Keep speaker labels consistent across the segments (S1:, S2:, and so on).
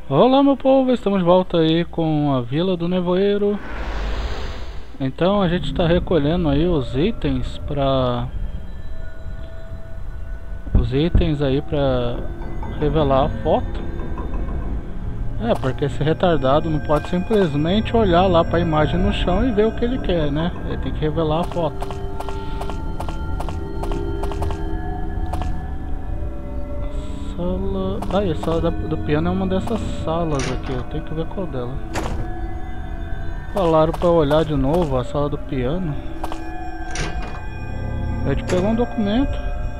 S1: Olá meu povo, estamos de volta aí com a Vila do Nevoeiro. Então a gente está recolhendo aí os itens aí para revelar a foto. Porque esse retardado não pode simplesmente olhar lá para a imagem no chão e ver o que ele quer, né? Ele tem que revelar a foto. A sala do piano é uma dessas salas aqui, eu tenho que ver qual dela. Falaram pra eu olhar de novo a sala do piano. A gente pegou um documento.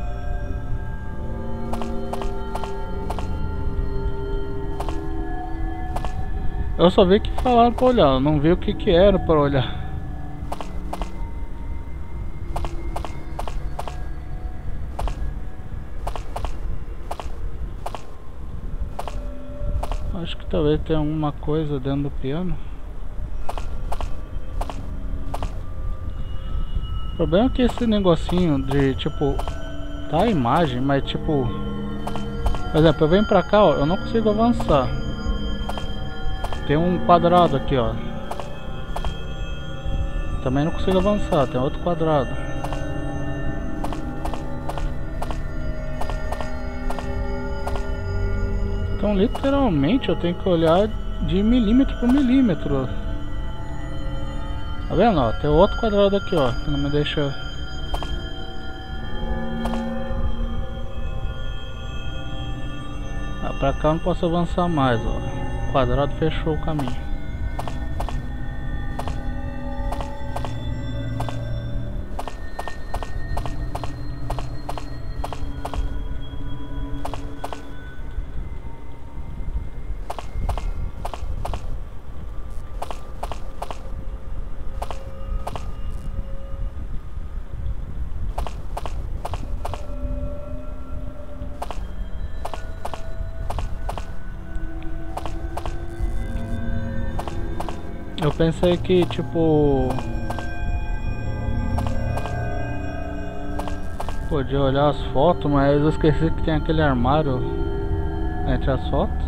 S1: Eu só vi que falaram pra olhar, eu não vi o que era pra olhar. Acho que talvez tenha alguma coisa dentro do piano. O problema é que esse negocinho de tipo, tá a imagem, mas tipo, por exemplo, eu venho pra cá, ó, eu não consigo avançar. Tem um quadrado aqui, ó. Também não consigo avançar, tem outro quadrado. Então literalmente eu tenho que olhar de milímetro por milímetro. Tá vendo, ó? Tem outro quadrado aqui, ó, que não me deixa. Pra cá eu não posso avançar mais, ó. O quadrado fechou o caminho. Eu pensei que tipo podia olhar as fotos, mas eu esqueci que tem aquele armário entre as fotos.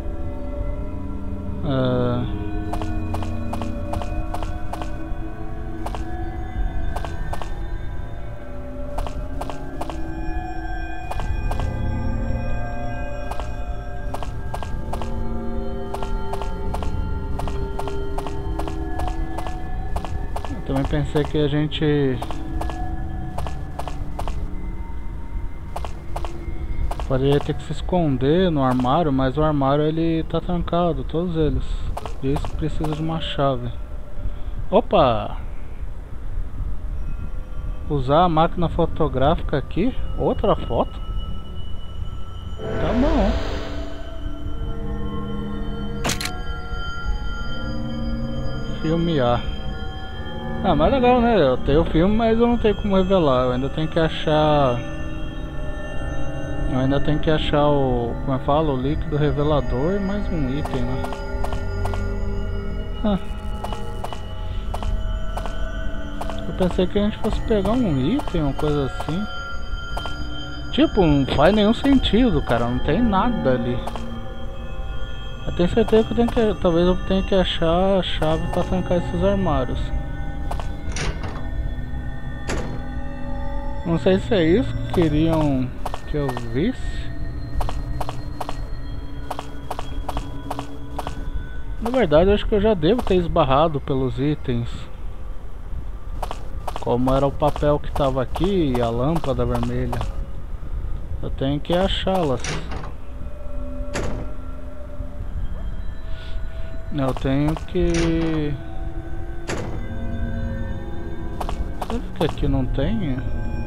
S1: Também pensei que a gente poderia ter que se esconder no armário, mas o armário ele tá trancado, todos eles. E isso precisa de uma chave. Opa! Usar a máquina fotográfica aqui? Outra foto? Tá bom. Filmear. Ah, mas legal, né? Eu tenho o filme, mas eu não tenho como revelar. Eu ainda tenho que achar o... como eu falo? O líquido revelador e mais um item, né? Eu pensei que a gente fosse pegar um item, uma coisa assim. Tipo, não faz nenhum sentido, cara. Não tem nada ali. Eu tenho certeza que eu tenho que... talvez eu tenha que achar a chave pra trancar esses armários. Não sei se é isso que queriam que eu visse. Na verdade, eu acho que eu já devo ter esbarrado pelos itens. Como era o papel que estava aqui e a lâmpada vermelha. Eu tenho que achá-las. Eu tenho que... será que aqui não tem?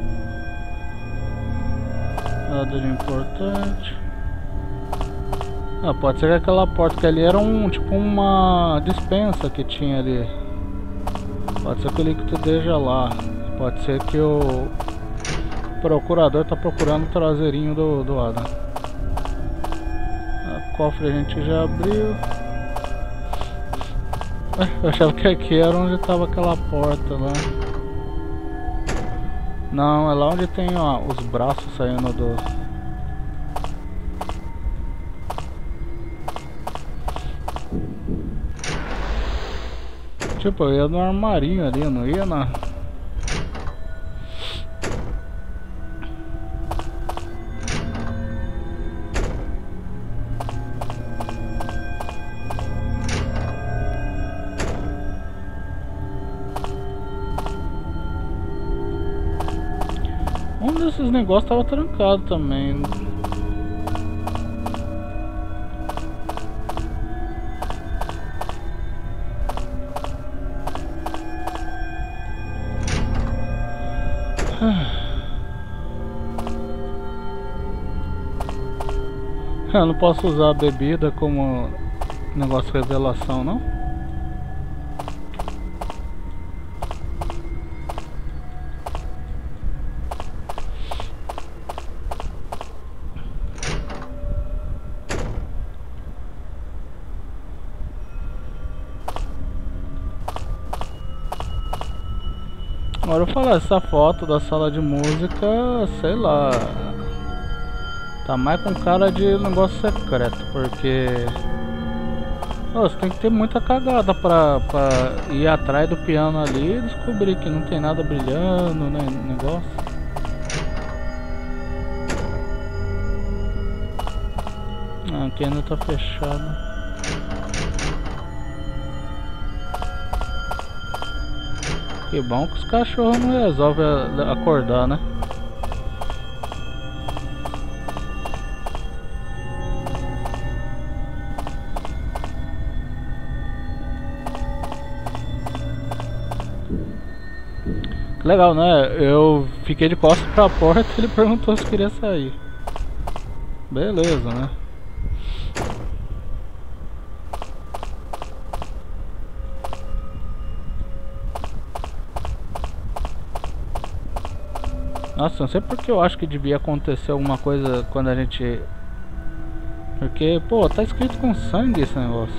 S1: Nada de importante. Ah, pode ser que aquela porta que ali era tipo uma dispensa que tinha ali. Pode ser que o líquido esteja lá. Pode ser que o procurador tá procurando o traseirinho do Adam. O cofre a gente já abriu. Eu achava que aqui era onde tava aquela porta lá. Não, é lá onde tem, ó, os braços saindo do... Tipo, eu ia no armarinho ali, eu não ia na... Um desses negócios tava trancado também. Eu não posso usar a bebida como negócio de revelação, não? Agora eu falar, essa foto da sala de música, sei lá, tá mais com cara de negócio secreto, porque você tem que ter muita cagada pra ir atrás do piano ali e descobrir que não tem nada brilhando, né, negócio. Aqui ainda tá fechado. Que bom que os cachorros não resolvem acordar, né? Legal, né? Eu fiquei de costas pra porta e ele perguntou se queria sair. Beleza, né? Nossa, não sei porque eu acho que devia acontecer alguma coisa quando a gente... Porque, pô, tá escrito com sangue esse negócio.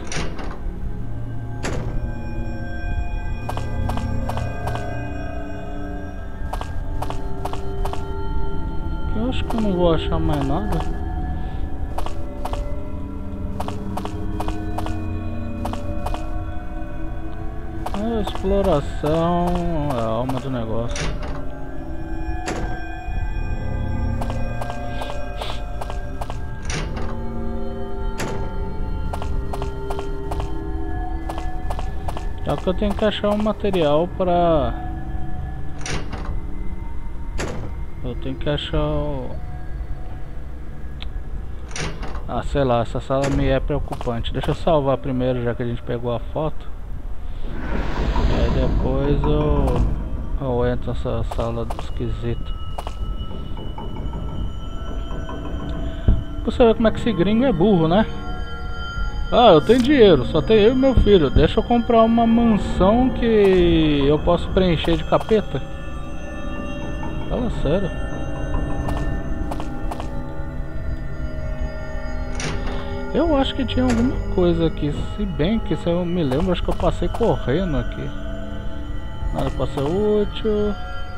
S1: Eu acho que eu não vou achar mais nada. A exploração é a alma do negócio. Só que eu tenho que achar um material pra... Eu tenho que achar o... Ah, sei lá, essa sala me é preocupante. Deixa eu salvar primeiro, já que a gente pegou a foto. E aí depois eu entro nessa sala esquisita. Você vê como é que esse gringo é burro, né? Ah, eu tenho dinheiro, só tenho eu e meu filho. Deixa eu comprar uma mansão que eu posso preencher de capeta. Fala sério. Eu acho que tinha alguma coisa aqui. Se bem que, se eu me lembro, acho que eu passei correndo aqui. Nada pode ser útil.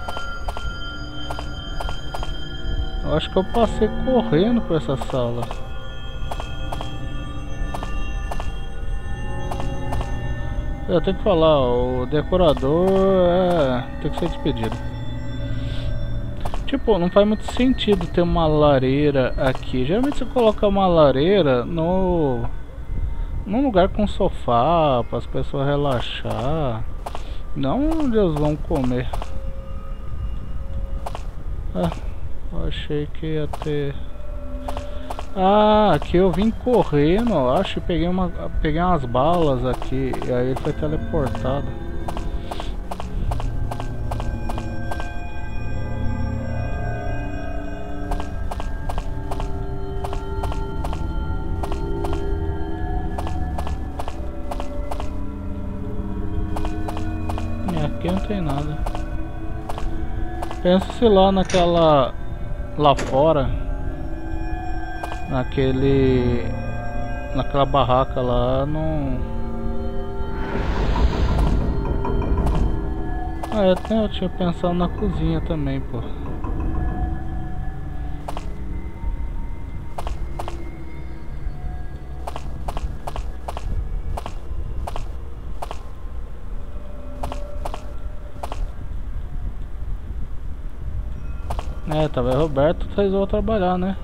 S1: Eu acho que eu passei correndo por essa sala. Eu tenho que falar, o decorador tem que ser despedido. Tipo, não faz muito sentido ter uma lareira aqui. Geralmente você coloca uma lareira num lugar com sofá, para as pessoas relaxar. Não onde eles vão comer. Ah, eu achei que ia ter... Ah, aqui eu vim correndo, eu acho, e peguei umas balas aqui, e aí ele foi teleportado. E aqui não tem nada. Pensa se lá naquela... lá fora... naquela barraca lá, não... Ah, eu tinha pensado na cozinha também, pô. É, talvez Roberto vocês vão trabalhar, né?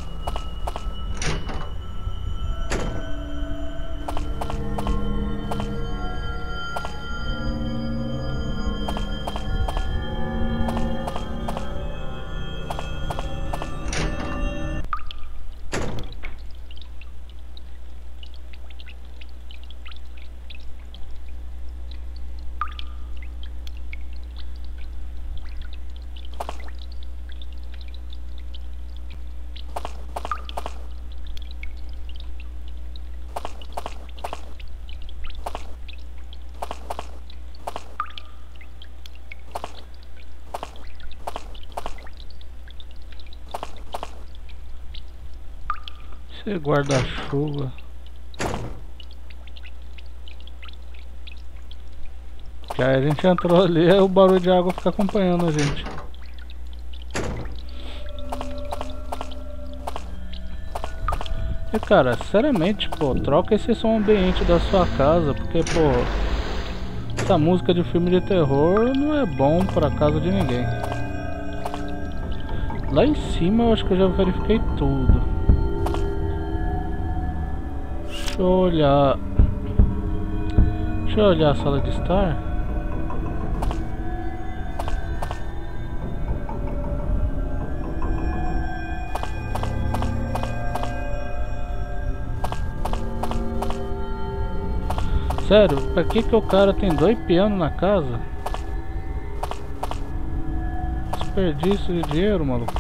S1: Esse guarda-chuva. Que aí a gente entrou ali, aí o barulho de água fica acompanhando a gente. E cara, sinceramente, pô, troca esse som ambiente da sua casa, porque, pô, essa música de filme de terror não é bom pra casa de ninguém. Lá em cima eu acho que eu já verifiquei tudo. Deixa eu olhar a sala de estar. Sério, pra que o cara tem 2 pianos na casa? Desperdício de dinheiro, maluco.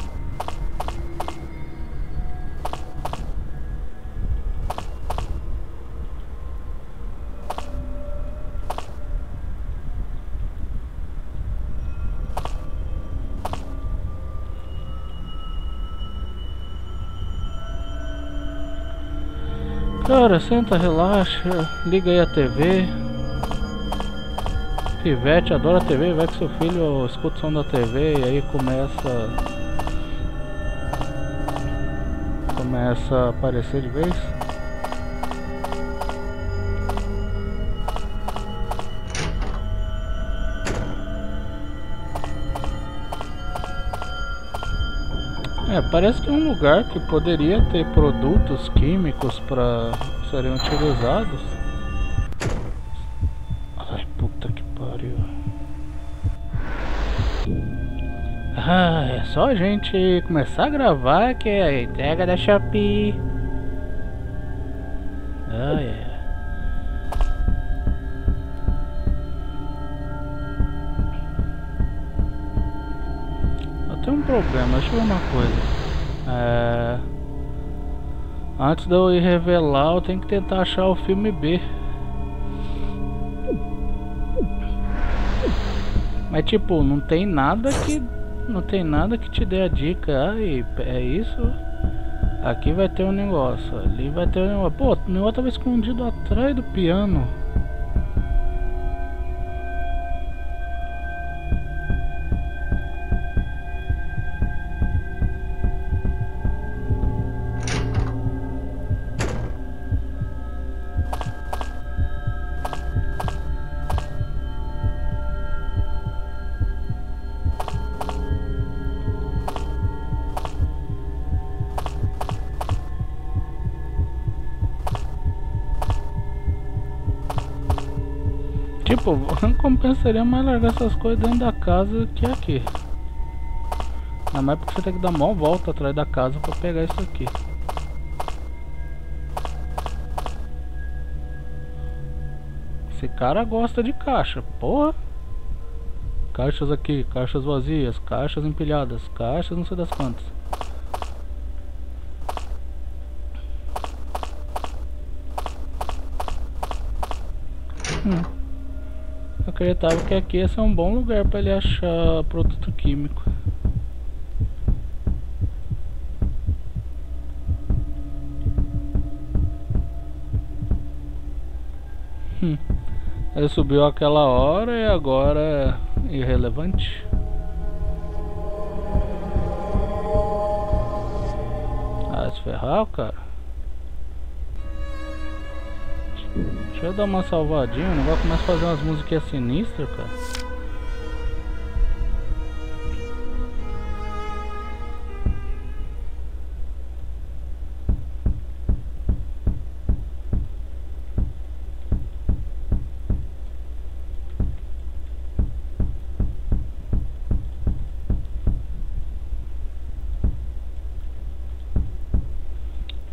S1: Cara, senta, relaxa, liga aí a TV. Pivete adora a TV, vai que seu filho escuta o som da TV e aí começa a aparecer de vez. É, parece que é um lugar que poderia ter produtos químicos para serem utilizados. Ai, puta que pariu. Ah, é só a gente começar a gravar que é a entrega da Shopee. Ai, ai. Tem um problema, deixa eu ver uma coisa. Antes de eu ir revelar, eu tenho que tentar achar o filme B. Mas tipo, não tem nada que te dê a dica. Aí, é isso. Aqui vai ter um negócio, ali vai ter um negócio. Pô, o negócio tava escondido atrás do piano. Tipo, compensaria mais largar essas coisas dentro da casa que aqui. Ainda mais porque você tem que dar uma volta atrás da casa pra pegar isso aqui. Esse cara gosta de caixa, porra. Caixas aqui, caixas vazias, caixas empilhadas, caixas não sei das quantas. Eu acreditava que aqui ia ser um bom lugar para ele achar produto químico. Ele subiu aquela hora e agora é irrelevante. Ah, se ferrar, cara. Deixa eu dar uma salvadinha, o negócio começa a fazer umas musiquinhas sinistras, cara.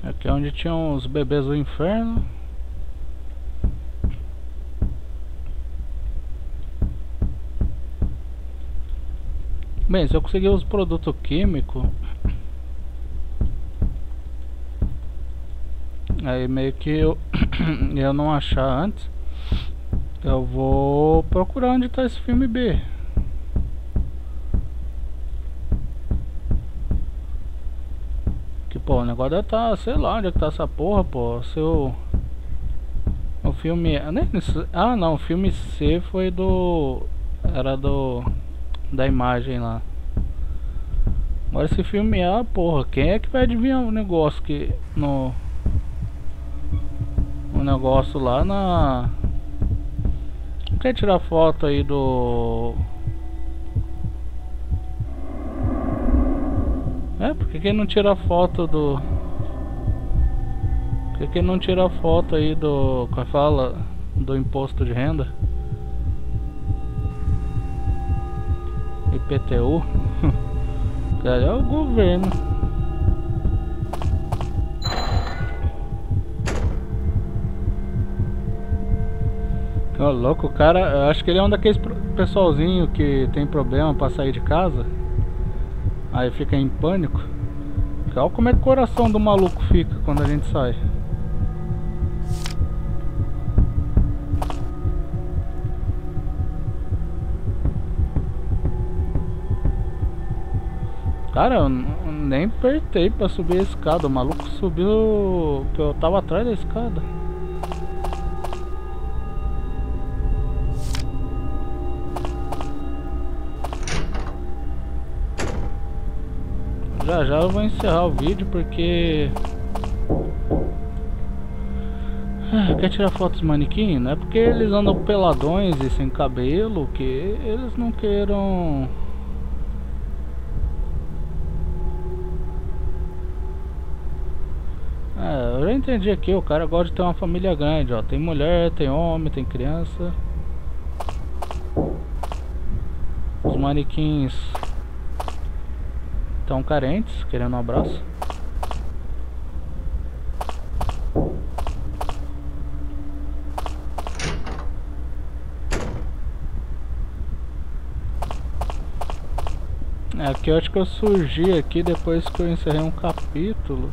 S1: Aqui é onde tinham os bebês do inferno. Bem, se eu conseguir os produtos químicos, aí meio que eu não achar antes, eu vou procurar onde tá esse filme B. Que pô, o negócio deve tá, sei lá onde é que tá essa porra, pô. O filme. Ah não, o filme C foi do. Era da imagem lá. Agora esse filme A, porra, quem é que vai adivinhar o negócio que no. O negócio lá na. Quer tirar foto aí do. Por que não tira foto do. Por que não tira foto aí do. Como fala? Do imposto de renda? IPTU? Cara, é o governo. Ô, louco, o cara. Eu acho que ele é um daqueles pessoalzinho que tem problema pra sair de casa. Aí fica em pânico. Olha como é que o coração do maluco fica quando a gente sai. Cara, eu nem apertei pra subir a escada. O maluco subiu. Que eu tava atrás da escada. Já já eu vou encerrar o vídeo porque... Quer tirar fotos manequim? Não é porque eles andam peladões e sem cabelo que eles não queiram... eu já entendi aqui, o cara gosta de ter uma família grande, ó. Tem mulher, tem homem, tem criança. Os manequins estão carentes, querendo um abraço. Aqui eu acho que eu surgi aqui depois que eu encerrei um capítulo.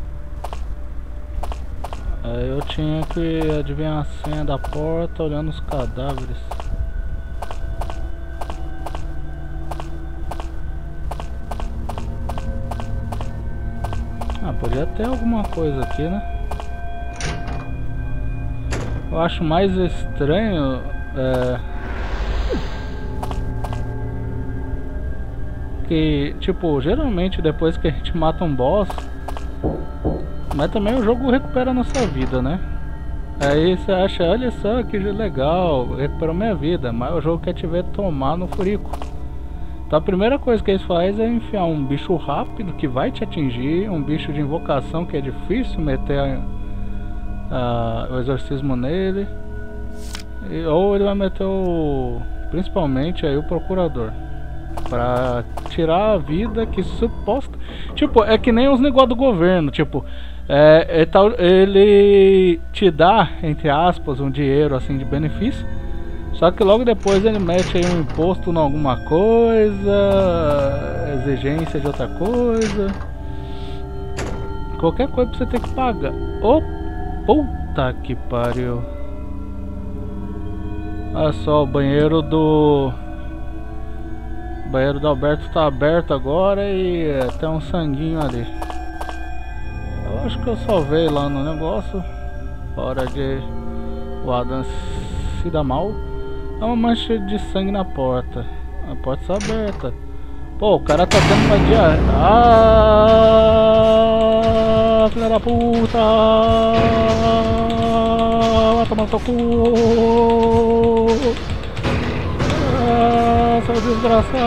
S1: Aí eu tinha que adivinhar a senha da porta olhando os cadáveres. Podia ter alguma coisa aqui, né? Eu acho mais estranho que, tipo, geralmente depois que a gente mata um boss, mas também o jogo recupera a nossa vida, né? Aí você acha, olha só que legal, recuperou minha vida, mas o jogo quer te ver tomar no furico. Então a primeira coisa que eles fazem é enfiar um bicho rápido que vai te atingir, um bicho de invocação que é difícil meter o exorcismo nele, ou ele vai meter principalmente aí o procurador, pra tirar a vida que suposta... Tipo, é que nem os negócios do governo, tipo, ele te dá, entre aspas, um dinheiro assim de benefício. Só que logo depois ele mete aí um imposto em alguma coisa, exigência de outra coisa. Qualquer coisa pra você ter que pagar. Oh, puta que pariu. Olha só, o banheiro do Alberto tá aberto agora e tem um sanguinho ali. Eu acho que eu salvei lá no negócio. Hora de o Adam se dar mal. É uma mancha de sangue na porta. A porta está aberta. Pô, o cara tá tendo uma diarreia. Ah, filha da puta! Vai tomar no seu cu! Ah, seu desgraçado!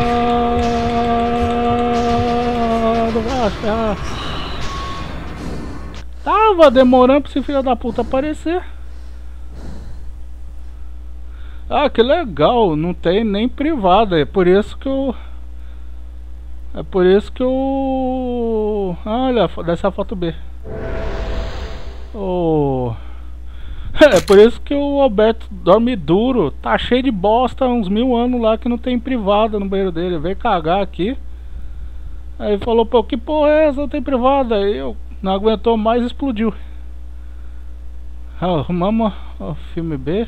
S1: Vai ferrar! Tava demorando pra esse filho da puta aparecer. Ah, que legal, não tem nem privada, é por isso que eu... Olha, dessa foto B. Oh. É por isso que o Alberto dorme duro. Tá cheio de bosta há uns 1000 anos lá que não tem privada no banheiro dele. Veio cagar aqui. Aí falou, pô, que porra é essa? Não tem privada. Aí eu não aguentou mais e explodiu. Arrumamos o filme B.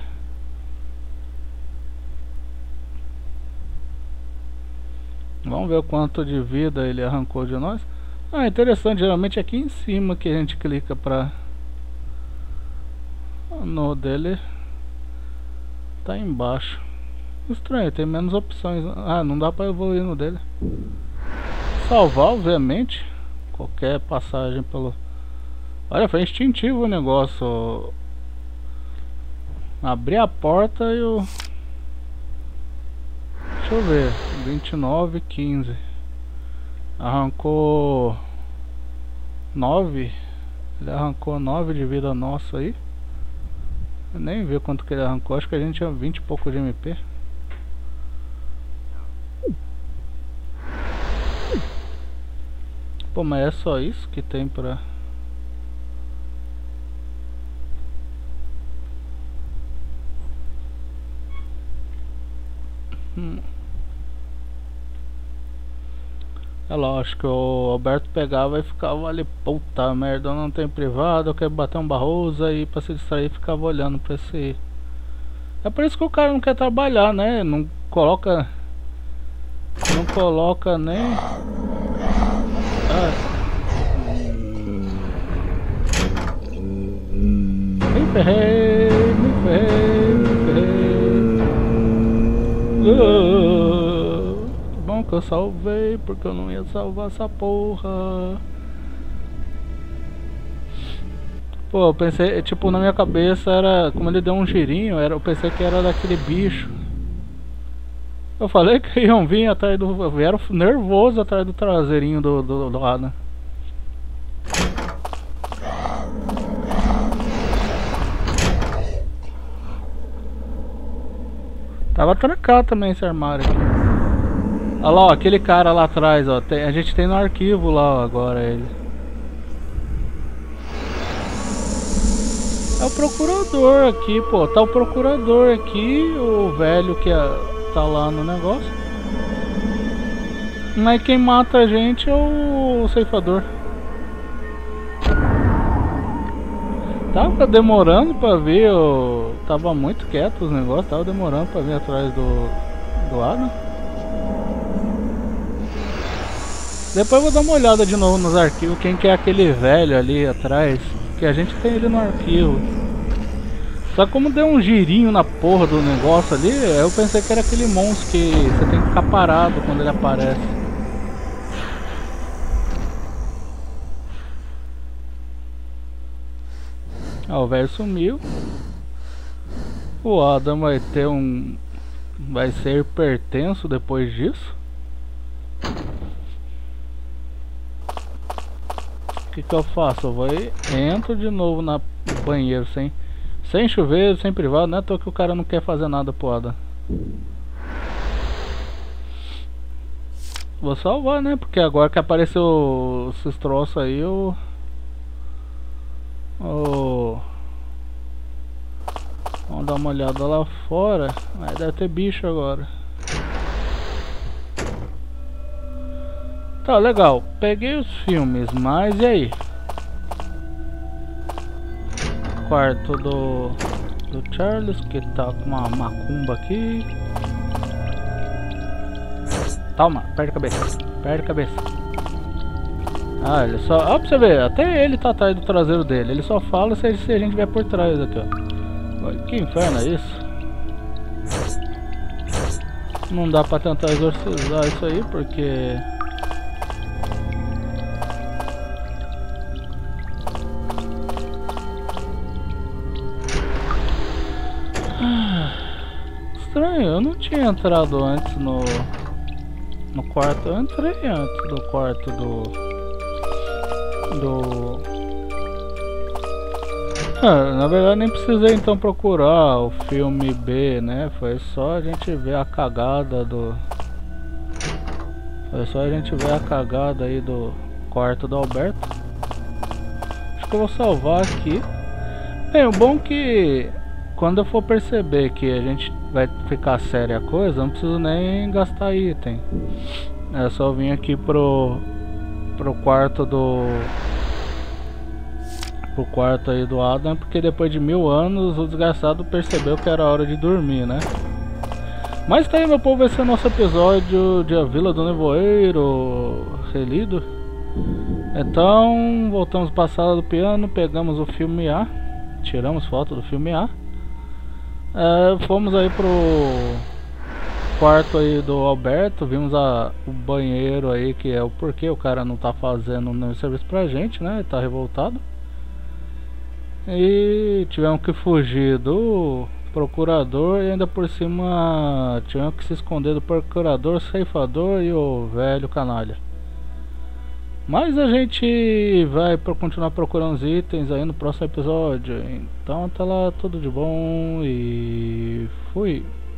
S1: Vamos ver o quanto de vida ele arrancou de nós. Ah, interessante, geralmente é aqui em cima que a gente clica pra... No dele tá embaixo. Estranho, tem menos opções. Ah, não dá pra evoluir no dele. Salvar, obviamente. Qualquer passagem pelo... Olha, foi instintivo o negócio. Abrir a porta e o... Deixa eu ver. 29, 15. Arrancou 9. Ele arrancou 9 de vida nossa aí. Eu nem vi quanto que ele arrancou. Acho que a gente tinha 20 e pouco de MP. Pô, mas é só isso que tem pra... É lógico, o Alberto pegava e ficava ali, puta merda, não tem privado, eu quero bater um Barroso aí pra se distrair, ficava olhando pra esse... É por isso que o cara não quer trabalhar, né? Não coloca nem... Me ferrei. Bom que eu salvei, porque eu não ia salvar essa porra. Pô, eu pensei, tipo, na minha cabeça era, como ele deu um girinho, eu pensei que era daquele bicho. Eu falei que iam vir atrás do... Vieram nervoso atrás do traseirinho do Adam. Tava trancado também esse armário aqui. Olha lá, ó, aquele cara lá atrás, ó. A gente tem no arquivo lá, ó, agora ele. É o procurador aqui, pô. Tá o procurador aqui, o velho que tá lá no negócio. Mas quem mata a gente é o ceifador. Tava demorando pra ver, tava muito quieto os negócios, tava demorando pra vir atrás do Adam. Depois eu vou dar uma olhada de novo nos arquivos, quem que é aquele velho ali atrás, que a gente tem ele no arquivo. Só como deu um girinho na porra do negócio ali, eu pensei que era aquele monstro que você tem que ficar parado quando ele aparece. Ah, o velho sumiu. O Adam vai ter vai ser hipertenso depois disso. O que eu faço? Eu vou entro de novo no banheiro sem chuveiro, sem privado, não é à toa que o cara não quer fazer nada pro Adam. Vou salvar, né? Porque agora que apareceu esses troços aí, vamos dar uma olhada lá fora. Aí deve ter bicho agora. Tá, legal. Peguei os filmes, mas e aí? Quarto do Charles, que tá com uma macumba aqui. Calma, perde a cabeça. Perde a cabeça. Ah, ele só... Ó, pra você ver, até ele tá atrás do traseiro dele. Ele só fala se a gente vier por trás aqui, ó. Que inferno é isso? Não dá pra tentar exorcizar isso aí, porque... Estranho, eu não tinha entrado antes no quarto. Eu entrei antes do quarto na verdade nem precisei então procurar o filme B, né? Foi só a gente ver a cagada aí do quarto do Alberto. Acho que eu vou salvar aqui. Bem, o bom que quando eu for perceber que a gente vai ficar séria a coisa, não preciso nem gastar item. É só vir aqui pro quarto pro quarto aí do Adam, porque depois de 1000 anos o desgraçado percebeu que era hora de dormir, né? Mas tá aí, meu povo, esse é o nosso episódio de A Vila do Nevoeiro relido. Então, voltamos para a sala do piano, pegamos o filme A, tiramos foto do filme A. Fomos aí pro quarto aí do Alberto, vimos o banheiro aí, que é o porquê o cara não tá fazendo nenhum serviço pra gente, né? Ele tá revoltado. E tivemos que fugir do procurador e ainda por cima tivemos que se esconder do procurador, ceifador e o velho canalha. Mas a gente vai continuar procurando os itens aí no próximo episódio. Então até lá, tudo de bom e fui.